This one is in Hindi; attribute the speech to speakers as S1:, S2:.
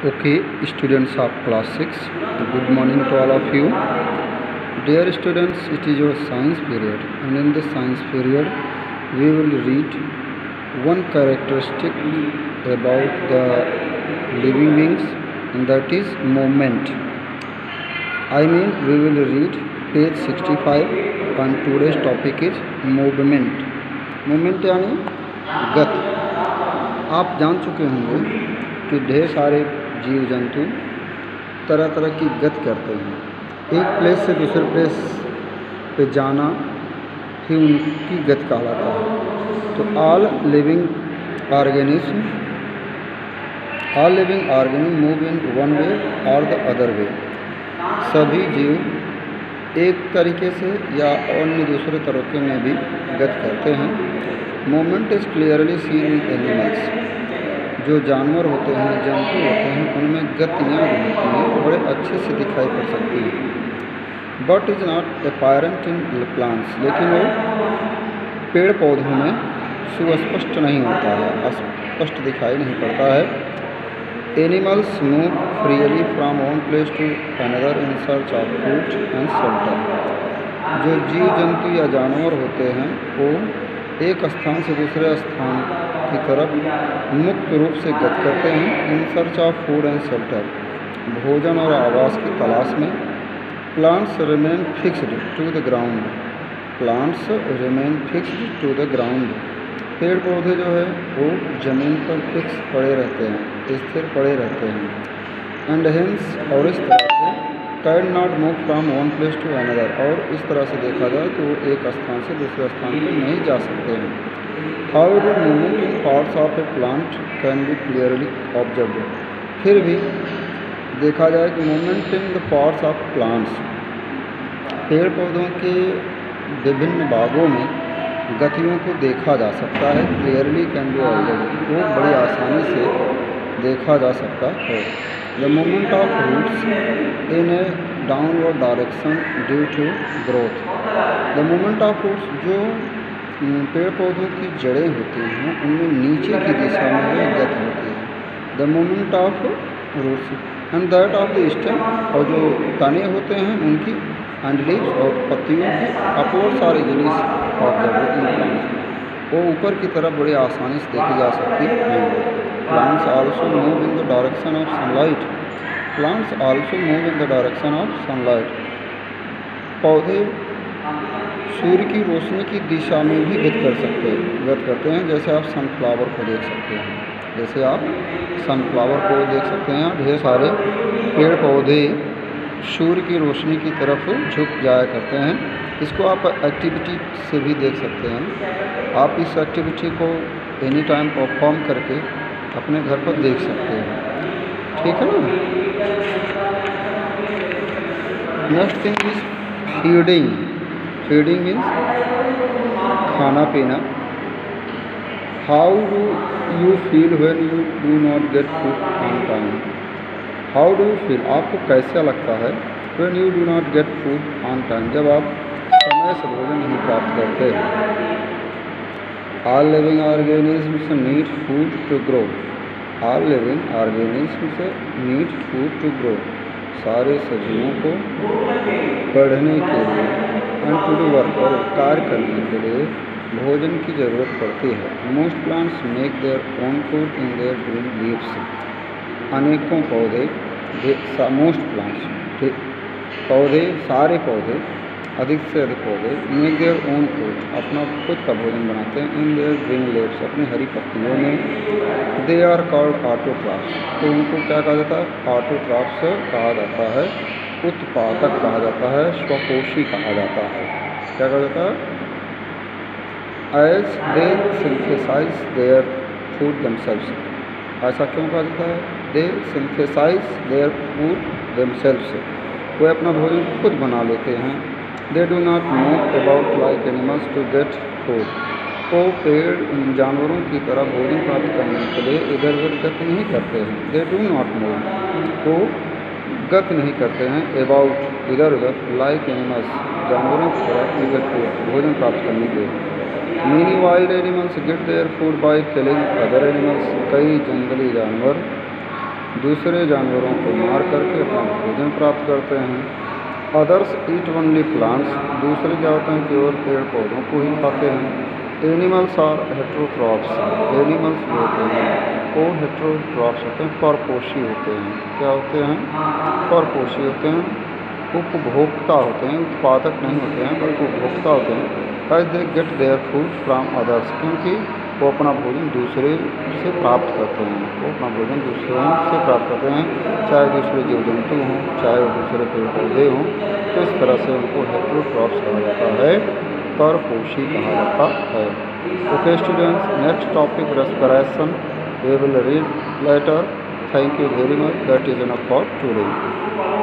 S1: Okay, students of class 6, good morning to all of you. Dear students, it is your science period, and in the science period, we will read one characteristic about the living beings, and that is movement. We will read page 65, and today's topic is movement. Movement यानी गति. आप जान चुके होंगे कि ढेर सारे जीव जंतु तरह तरह की गति करते हैं। एक प्लेस से दूसरे प्लेस पे जाना ही उनकी गति कहलाता है। तो all living organism move in one way और द अदर वे। सभी जीव एक तरीके से या अन्य दूसरे तरीके में भी गति करते हैं। Movement is clearly seen in animals. जो जानवर होते हैं, जंतु होते हैं, उनमें गतियाँ जो होती हैं बड़े अच्छे से दिखाई पड़ सकती हैं। But is not apparent in plants. लेकिन वो पेड़ पौधों में सुस्पष्ट नहीं होता है, स्पष्ट दिखाई नहीं पड़ता है। Animals move freely from one place to another in search of food and shelter. जो जीव जंतु या जानवर होते हैं वो एक स्थान से दूसरे स्थान की तरफ मुक्त रूप से गति करते हैं। In search of food and shelter, भोजन और आवास की तलाश में। Plants remain fixed to the ground. Plants remain fixed to the ground. पेड़ पौधे जो है वो जमीन पर फिक्स पड़े रहते हैं, स्थिर पड़े रहते हैं। एंड हेंस, और इस तरह से can not move from one place to another. और इस तरह से देखा जाए तो वो एक स्थान से दूसरे स्थान पर नहीं जा सकते हैं। However movement in parts of a plant can be clearly observed. फिर भी देखा जाए कि movement in the parts of plants, पेड़ पौधों के विभिन्न भागों में गतियों को देखा जा सकता है। क्लियरली कैन बी ऑब्जर्व्ड, वो बड़ी आसानी से देखा जा सकता है। The movement of roots in a downward direction due to growth. The movement of roots, जो पेड़ पौधों की जड़ें होती हैं उनमें नीचे की दिशा में गति होती है। The movement of roots and that of the stem, और जो तने होते हैं उनकी, एंड लीव्स, और पत्तियों की upwards are easily observed in plants. वो ऊपर की तरफ बड़ी आसानी से देखी जा सकती है। Plants also move in the direction of sunlight. Plants also move in the direction of sunlight. पौधे सूर्य की रोशनी की दिशा में भी गति करते हैं। जैसे आप सनफ्लावर को देख सकते हैं, देख सकते हैं। ढेर सारे पेड़ पौधे सूर्य की रोशनी की तरफ झुक जाया करते हैं। इसको आप एक्टिविटी से भी देख सकते हैं। आप इस एक्टिविटी को एनी टाइम परफॉर्म करके अपने घर पर देख सकते हैं। ठीक है ना। Next thing is feeding. Feeding means खाना पीना। How do you feel when you do not get food on time. How do you feel, आपको कैसा लगता है when you do not get food on time, जब आप समय से भोजन नहीं प्राप्त करते। All living organisms need food to grow. All living organisms need food to grow. सारे सजीवों को बढ़ने के लिए, एंड टू डू वर्क, और कार्य करने के लिए भोजन की ज़रूरत पड़ती है। Most plants make their own food in their green leaves. अनेकों पौधे, मोस्ट प्लांट्स, सारे पौधे, अधिक से अधिक पौधे, मेक देयर ओन फूड, अपना खुद का भोजन बनाते हैं। इन देयर ग्रीन लीव्स, अपनी हरी पत्तियों में। दे आर कॉल्ड ऑटोट्रॉफ्स, तो उनको क्या कहा जाता है? ऑटोट्रॉफ्स कहा जाता है। उत्पादक कहा जाता है, स्वपोषी कहा जाता है। क्या कहा जाता है? As they synthesize their food themselves. ऐसा क्यों कहा जाता है? They synthesize their food themselves, वे अपना भोजन खुद बना लेते हैं। They do not move about like animals to get food. वो पेड़ जानवरों की तरह भोजन प्राप्त करने के लिए इधर उधर गति नहीं करते हैं। दे डू नॉट मूव, वो गति नहीं करते हैं अबाउट, इधर उधर, लाइक एनिमल्स, जानवरों की तरह टू गेट फूड, भोजन प्राप्त करने के लिए। Many wild animals get their food by killing other animals. कई जंगली जानवर दूसरे जानवरों को मार करके अपना भोजन प्राप्त करते हैं। अदर्स ईट ओनली प्लांट्स, दूसरे क्या होते हैं केवल पेड़ पौधों को ही खाते हैं। एनिमल्स आर हेट्रोट्रॉप्स, एनिमल्स जो होते हैं वो हेट्रोट्रॉप्स होते हैं, परपोषी होते हैं। क्या होते हैं? परपोषी होते हैं, उपभोक्ता होते हैं, उत्पादक नहीं होते हैं बल्कि उपभोक्ता होते हैं। As they get their food from others, क्योंकि वो अपना भोजन दूसरे से प्राप्त करते हैं, वो अपना भोजन दूसरों से प्राप्त करते हैं, चाहे दूसरे जीव जंतु हों, चाहे वो दूसरे पेड़ पौधे हों। तो इस तरह से उनको हेट्रोट्रॉप्स कहा जाता है, परपोषी कहा जाता है। Okay students, next topic respiration we will read later. Thank you very much, that is enough for today.